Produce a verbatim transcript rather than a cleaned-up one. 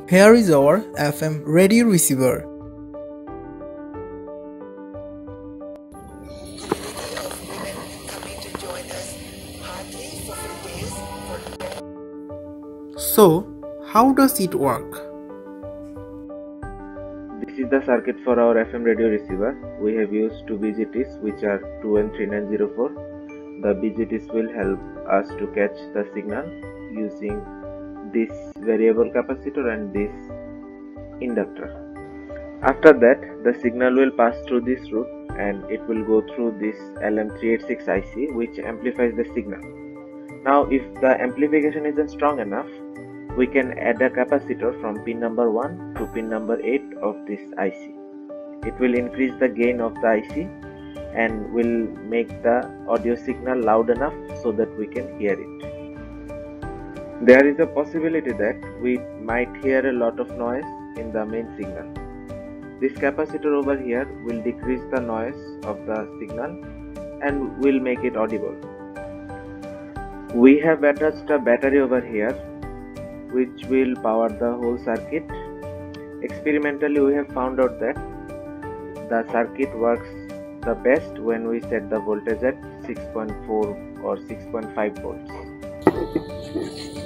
Here is our F M radio receiver. So, how does it work? This is the circuit for our F M radio receiver. We have used two B J Ts, which are two N three nine zero four. The B J Ts will help us to catch the signal using this variable capacitor and this inductor. After that, the signal will pass through this route and it will go through this L M three eighty-six I C, which amplifies the signal. Now, if the amplification isn't strong enough, we can add a capacitor from pin number one to pin number eight of this I C. It will increase the gain of the I C and will make the audio signal loud enough so that we can hear it. There is a possibility that we might hear a lot of noise in the main signal. This capacitor over here will decrease the noise of the signal and will make it audible. We have attached a battery over here which will power the whole circuit. Experimentally, we have found out that the circuit works the best when we set the voltage at six point four or six point five volts.